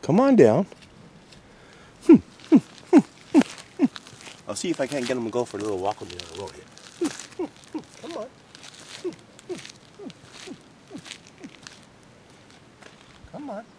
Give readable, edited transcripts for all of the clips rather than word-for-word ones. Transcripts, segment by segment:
Come on down. I'll see if I can't get him to go for a little walk with me on the road here. Come on. Come on.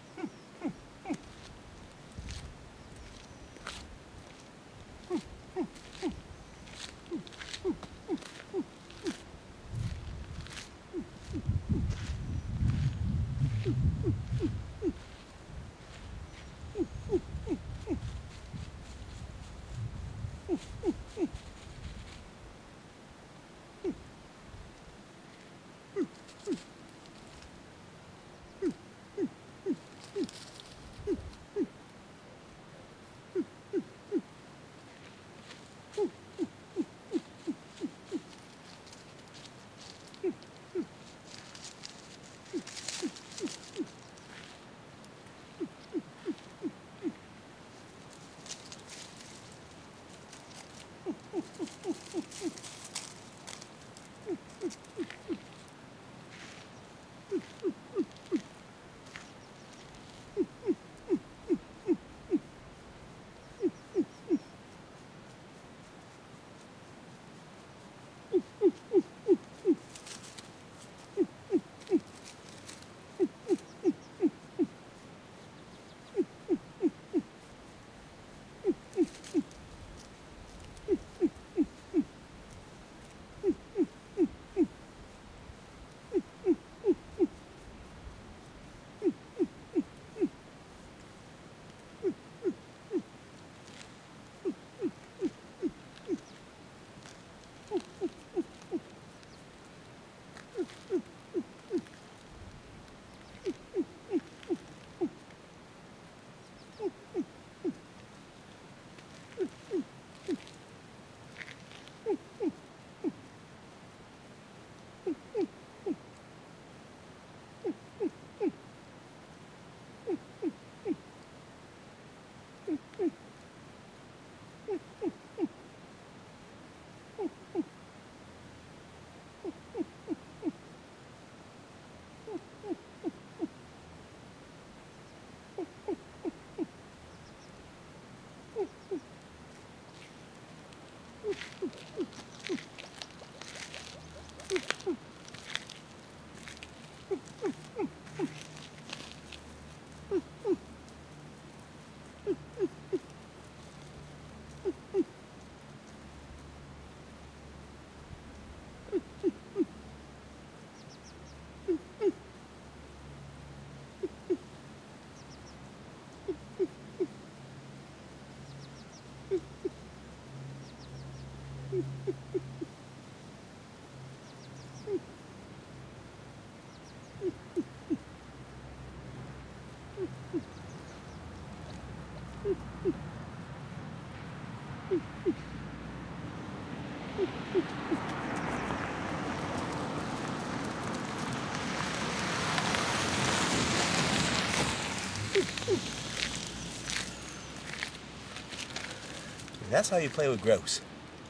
That's how you play with grouse.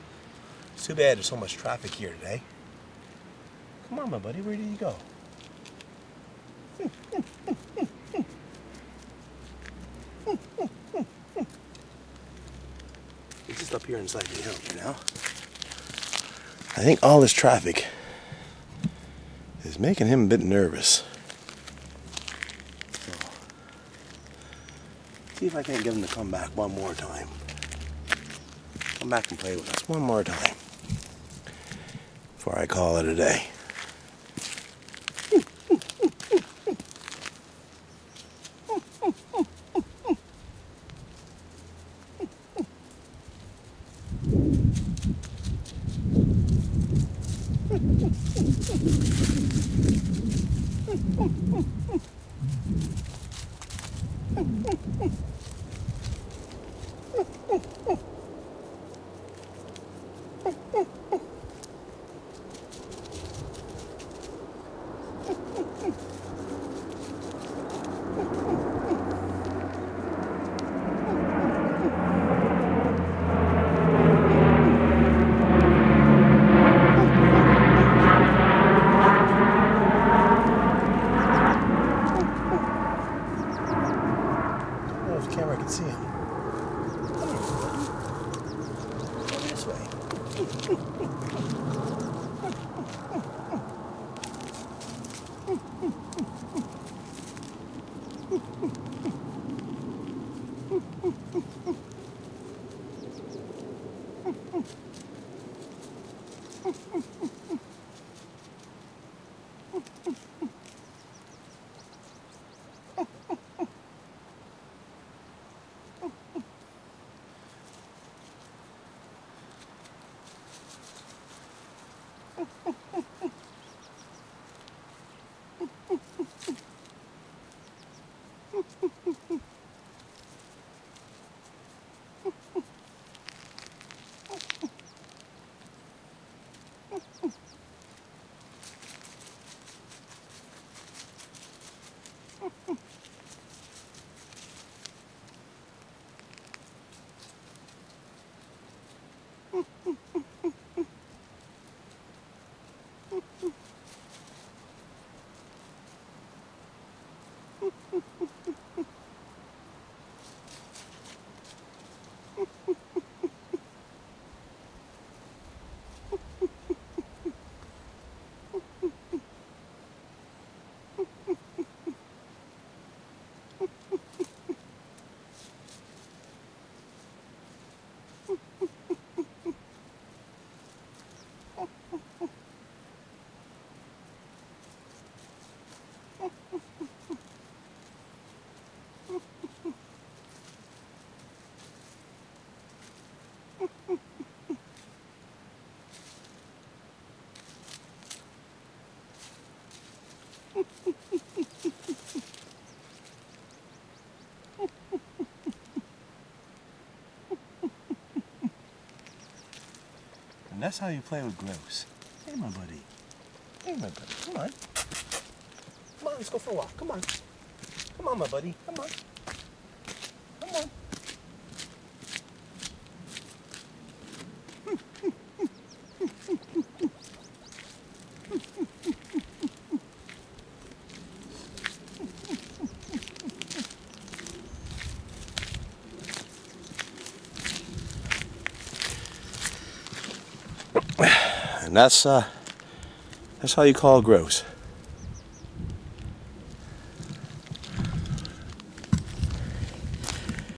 It's too bad there's so much traffic here today. Come on, my buddy, where did you go? He's just up here inside the hill here now. I think all this traffic is making him a bit nervous. So, see if I can't get him to come back one more time. Come back and play with us one more time before I call it a day. camera can see him. Come here, buddy. Over this way. And that's how you play with grouse. Hey, my buddy. Hey, my buddy. Come on. Come on, let's go for a walk. Come on. Come on, my buddy. Come on. Come on. And that's how you call grouse.